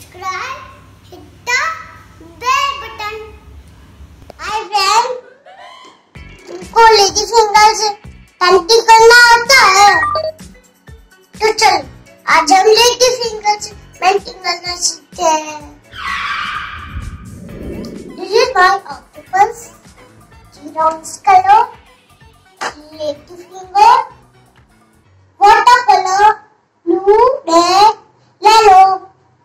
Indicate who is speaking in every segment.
Speaker 1: subscribe, hit the bell button. Hi friend, तुमको lady finger से painting करना आता है? तो चल आज हम लेडी फिंगर से पेंटिंग करना सीखते हैं। This is my octopus. Round color, Ladyfinger, watercolor, blue, red, yellow.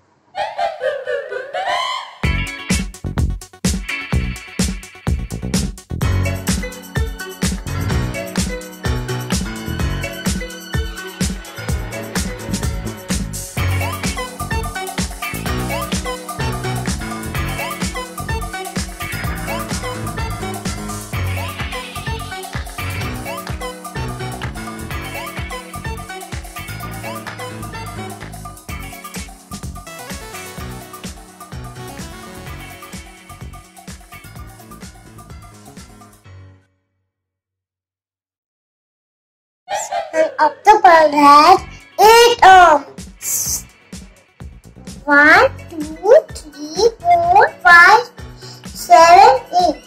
Speaker 1: An octopus has 8 arms. 1, 2, 3, 4, 5, 7, 8.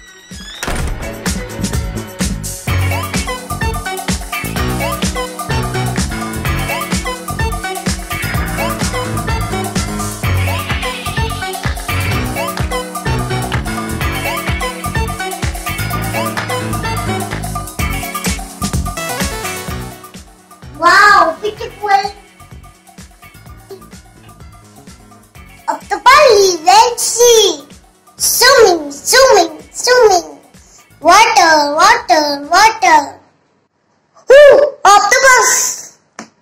Speaker 1: Wow, beautiful! Octopus lives in sea. Swimming, swimming, swimming. Water, water, water. Octopus!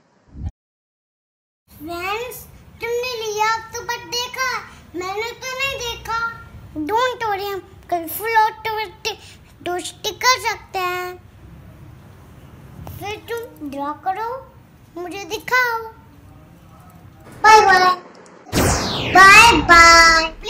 Speaker 1: Friends, तुमने लिया octopus देखा? मैंने तो नहीं देखा. Don't worry, हम colourful octopus दोस्ती कर सकते हैं. फिर तुम ड्रॉ करो, मुझे दिखाओ. Bye bye. Bye bye.